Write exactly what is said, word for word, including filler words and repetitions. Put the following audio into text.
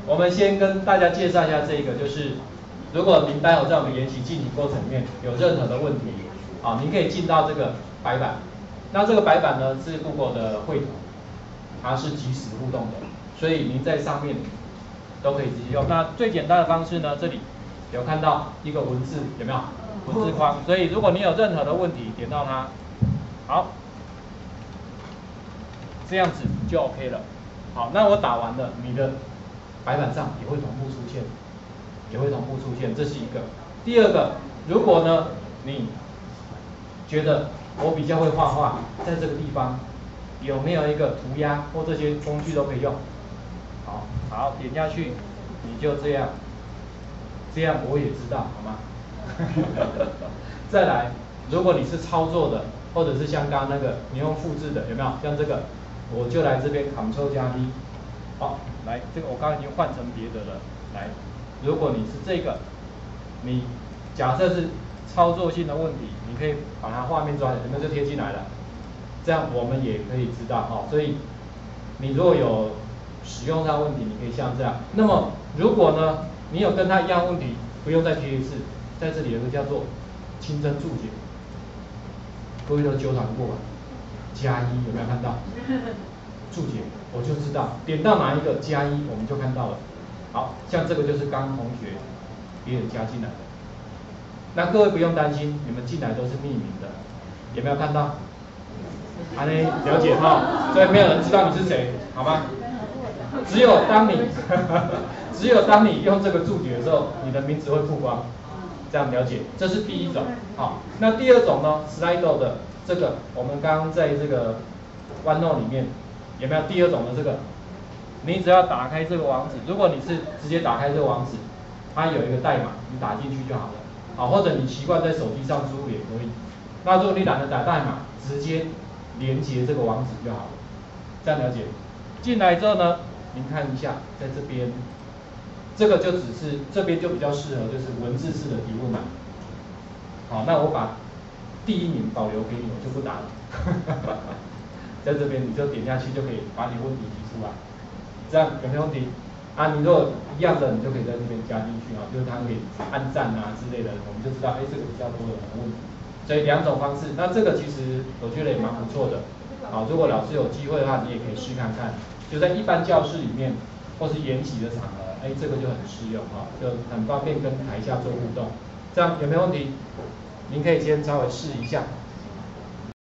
我们先跟大家介绍一下这个，就是如果您待会在我们研习进行过程里面有任何的问题，啊，您可以进到这个白板。那这个白板呢是 Google 的绘图，它是即时互动的，所以您在上面都可以直接用。那最简单的方式呢，这里有看到一个文字，有没有？文字框。所以如果你有任何的问题，点到它，好，这样子就 OK 了。好，那我打完了，你的白板上也会同步出现，也会同步出现，这是一个。第二个，如果呢你觉得我比较会画画，在这个地方有没有一个涂鸦或这些工具都可以用？好，好，点下去，你就这样，这样我也知道，好吗？再来，如果你是操作的，或者是像刚刚那个你用复制的，有没有？像这个，我就来这边 Ctrl 加 V， 好，来，这个我刚刚已经换成别的了。来，如果你是这个，你假设是操作性的问题，你可以把它画面抓起来，那就贴进来了。这样我们也可以知道哈、哦，所以你如果有使用上问题，你可以像这样。那么如果呢，你有跟他一样问题，不用再贴一次，在这里有个叫做清真注解，各位都纠团过吧？加一有没有看到？注解我就知道，点到哪一个加一，我们就看到了。好像这个就是刚同学也有加进来的。那各位不用担心，你们进来都是匿名的，有没有看到？安妮了解哈，所以没有人知道你是谁，好吗？只有当你只有当你用这个注解的时候，你的名字会曝光，这样了解，这是第一种。好，那第二种呢 ，Slido 的这个，我们刚刚在这个 OneNote 里面有没有第二种的这个？你只要打开这个网址，如果你是直接打开这个网址，它有一个代码，你打进去就好了。好，或者你习惯在手机上输入也可以。那如果你懒得打代码，直接连接这个网址就好了。这样了解？进来之后呢，您看一下，在这边，这个就只是这边就比较适合就是文字式的提问嘛。好，那我把第一名保留给你，我就不打了。在这边你就点下去就可以把你问题提出来。这样有没有问题？啊，你如果一样的，你就可以在这边加进去啊，就是它可以按赞啊之类的，我们就知道，哎，这个比较多人的问题。所以两种方式，那这个其实我觉得也蛮不错的。好，如果老师有机会的话，你也可以试看看，就在一般教室里面或是研习的场合，哎，这个就很适用啊，就很方便跟台下做互动。这样有没有问题？您可以先稍微试一下。